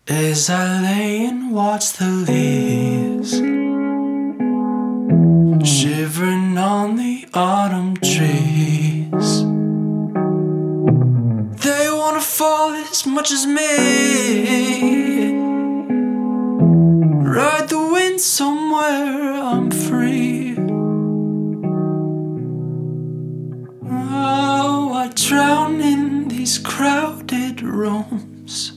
As I lay and watch the leaves shivering on the autumn trees, they wanna fall as much as me. Ride the wind somewhere I'm free. Oh, I drown in these crowded rooms.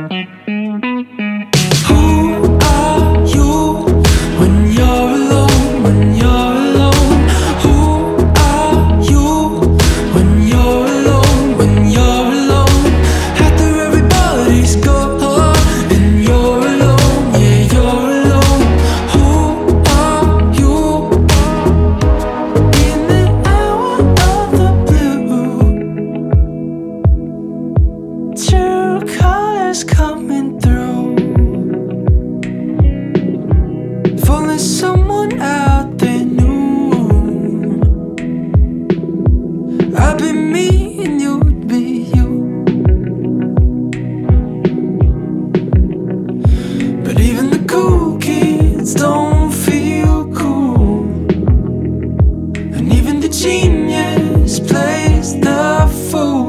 Who are you when you're alone, when you're alone? Who are you when you're alone, when you're alone? After everybody's gone and you're alone, yeah, you're alone. Who are you in the hour of the blue? True colors coming through. If only someone out there knew I'd be me and you'd be you. But even the cool kids don't feel cool, and even the genius plays the fool.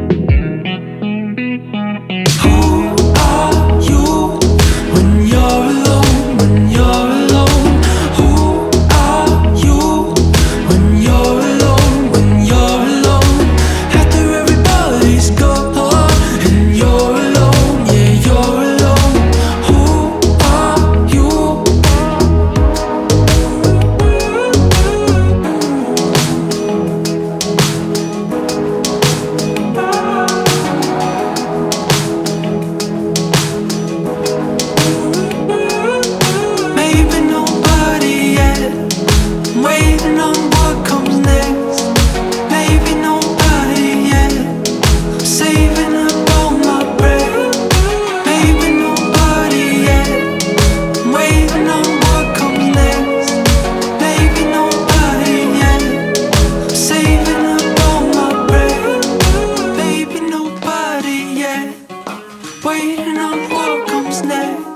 Who are you when you're alone, when you're alone? Who are you when you're alone, when you're alone? After everybody's gone and you're alone, yeah, you're alone. Who are you? Maybe nobody yet, waiting on what comes next. Maybe nobody yet, saving up all my breath. Maybe nobody yet, waiting on what comes next. Maybe nobody yet, saving up all my breath. Maybe nobody yet, waiting on what comes next.